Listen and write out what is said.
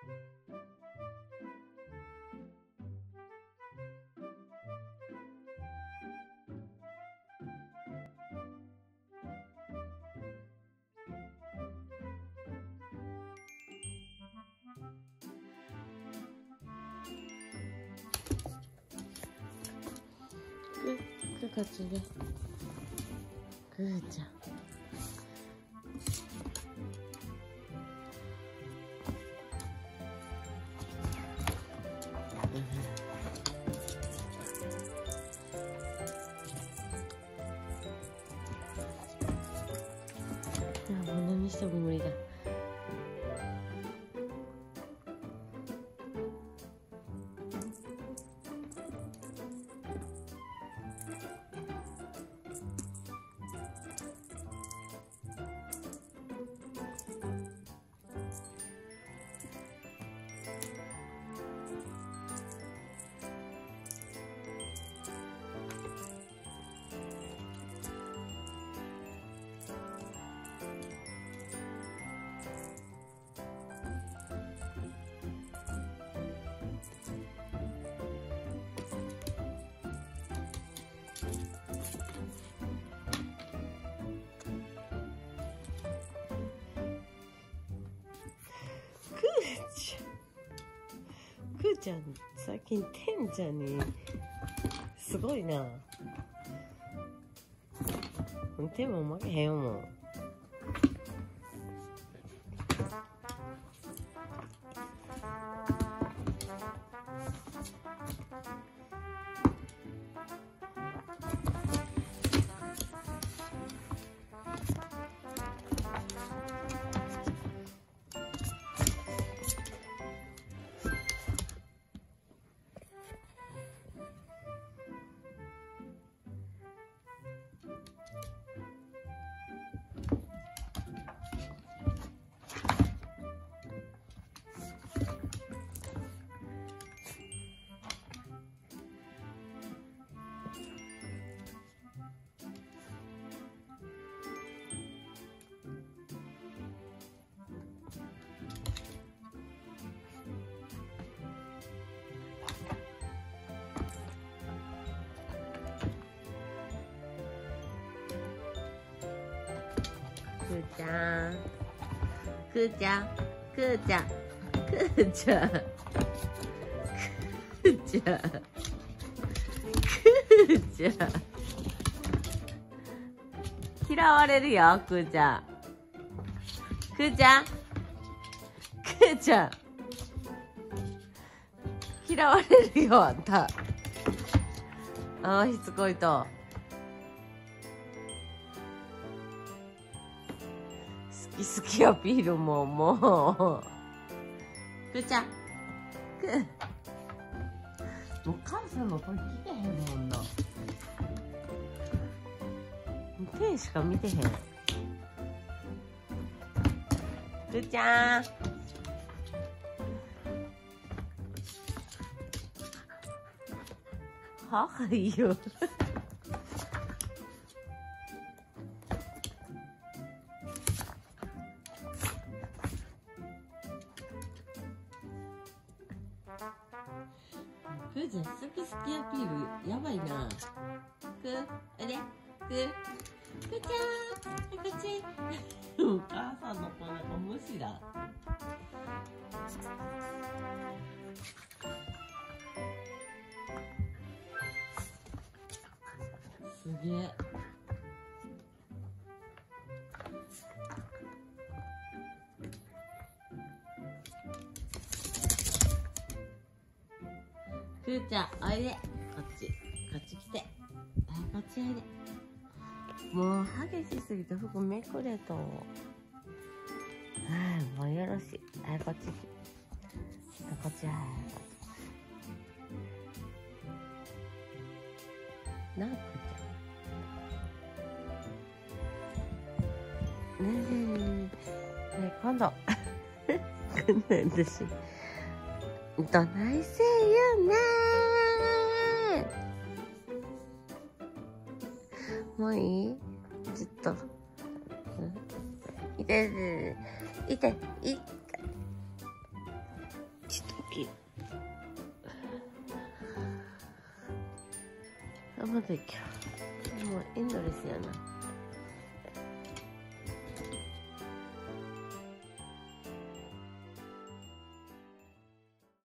こっちで。ぐーちゃん。もう何しても無理だ。くーちゃん、最近てんちゃんにすごいな。てんも負けへんもん。くーちゃん、くーちゃん、くーちゃん、くーちゃん、くーちゃん、くーちゃん。嫌われるよ、くーちゃん。くーちゃん、くーちゃん。嫌われるよ、あんた。ああ、しつこいと。好きアピールもう。くーちゃん。くー。お母さんの声聞けへんもんな。手しか見てへん。くーちゃん。はいよ。くーちゃん、好きアピールやばいな。くー、あれくー、くーちゃん、こっち。お母さんの子なんか無視だ。すげえ。くーちゃん、おいで。こっち来て。はい、こっちおいで。もう、激しすぎて服めくれと。はい、もうよろしい。はい、こっち。こっち、はい。なあ、くーちゃん。ねえねえねえねえ、今度。こんなんだし。どないせえよねー。もういい？ちょっと。いて。 き。あ、まだいける。もうエンドレスやな。